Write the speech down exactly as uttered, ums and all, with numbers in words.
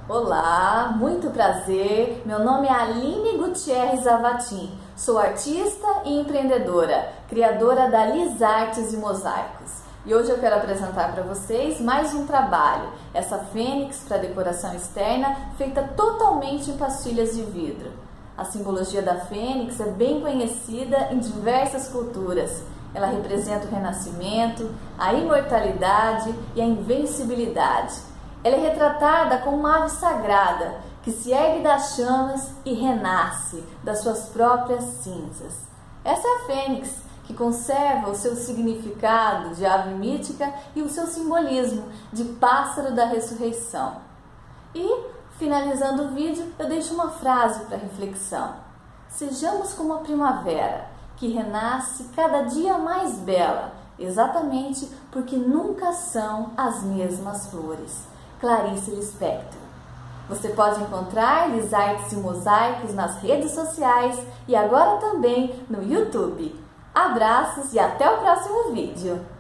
Olá, muito prazer. Meu nome é Aline Gutierrez Avatim. Sou artista e empreendedora, criadora da Liz Artes e Mosaicos. E hoje eu quero apresentar para vocês mais um trabalho, essa fênix para decoração externa, feita totalmente em pastilhas de vidro. A simbologia da fênix é bem conhecida em diversas culturas. Ela representa o renascimento, a imortalidade e a invencibilidade. Ela é retratada como uma ave sagrada que se ergue das chamas e renasce das suas próprias cinzas. Essa é a fênix, que conserva o seu significado de ave mítica e o seu simbolismo de pássaro da ressurreição. E, finalizando o vídeo, eu deixo uma frase para reflexão. Sejamos como a primavera, que renasce cada dia mais bela, exatamente porque nunca são as mesmas flores. Clarice Lispector. Você pode encontrar Liz Artes e Mosaicos nas redes sociais e agora também no YouTube. Abraços e até o próximo vídeo!